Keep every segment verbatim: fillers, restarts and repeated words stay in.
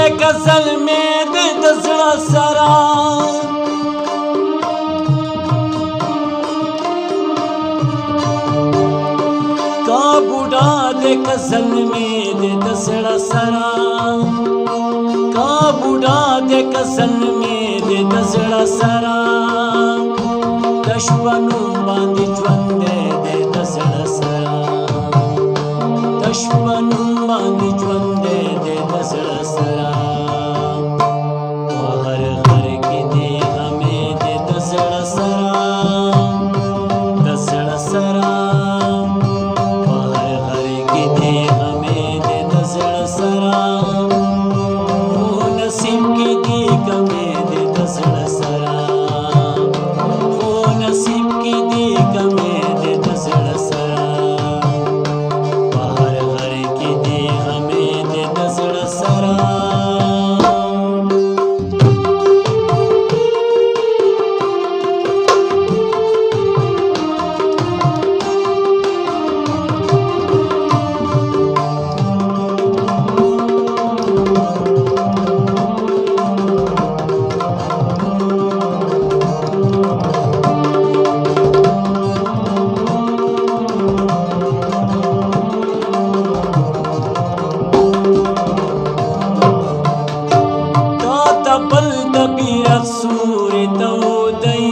غزل میں دے دزڑا سرا کا بوڑھا دے غزل میں دے دزڑا سرا کا بوڑھا دے غزل میں دے دزڑا سرا دشمنوں باندې ژوند دے دزڑا سرا دشمنوں باندې ژوند دے دزڑا سرا هر غر کې دې غمې دې دزړه سرا دزړه سرا هر غر کې دې غمې دې دزړه سرا او نصیب کې دې غمې دې دزړه سرا او نصیب کې دې غمې دې دزړه سرا هر غر کې دې غمې دې دزړه سرا بل دبی رخصور تودی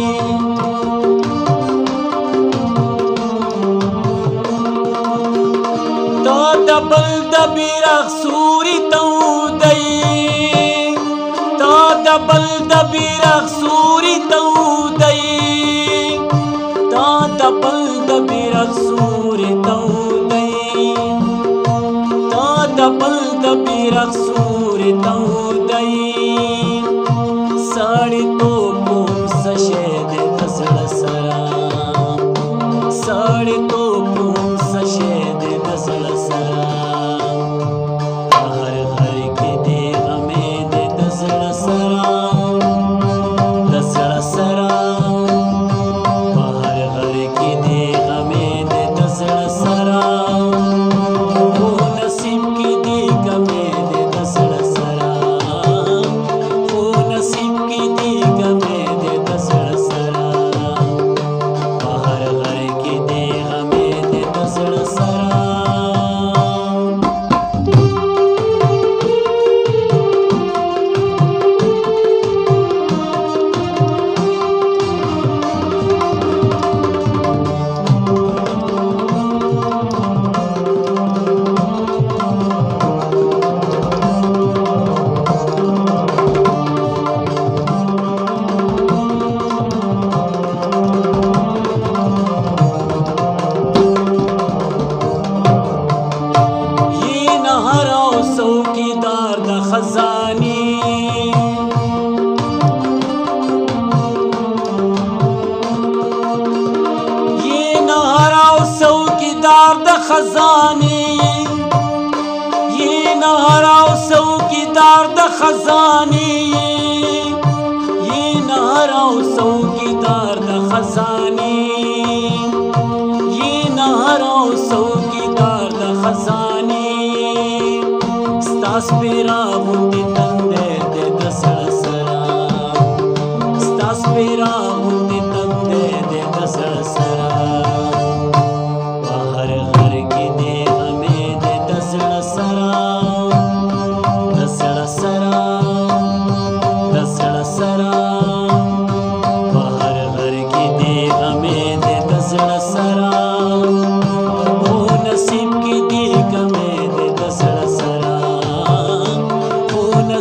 تا دبل دبی رخصور تودی تا دبل دبی رخصور تودی تا دبل دبی رخصور تودی تا دبل دبی رخصور تودی ساڑی تو پوم سشے دے دزڑا سرا ساڑی تو پوم سشے دے دزڑا سرا ہر غر کے دے غمیں دے دزڑا سرا دزڑا سرا ہر غر کے دے غمیں دے دزڑا سرا او نصیب کی دے غمیں دے دزڑا سرا او نصیب کی دے غمیں دے دزڑا سرا ہر غر کی دے غمیں دے دزڑا سرا څوکیدار د خزانی یہ نہراو څوکیدار د خزانی یہ نہراو څوکیدار د خزانی یہ نہراو څوکیدار د خزانی یہ نہراو څوکیدار د خزانی ستاس پیرا غوندې تندې دې دزړه سرا ستاس پیرا غوندې تندې دې دزړه سرا هر غر کې دې غمې دې دزړه سرا دزړه سرا دزړه سرا هر غر کې دې غمې دې دزړه سرا او نصیب کې دې غمې دې دزړه سرا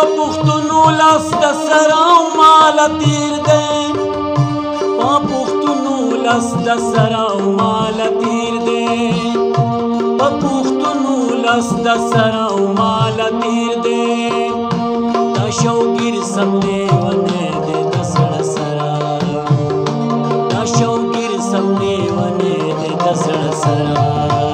پښتونو لاس د سره او مال تیر دی په پښتونو لاس د سره او مال تیر دی په پښتونو لاس د سره او مال تیر دی دا شوګیر سم لیونی دی د سړه سره دا شوګیر سم لیونی دی د سړه سره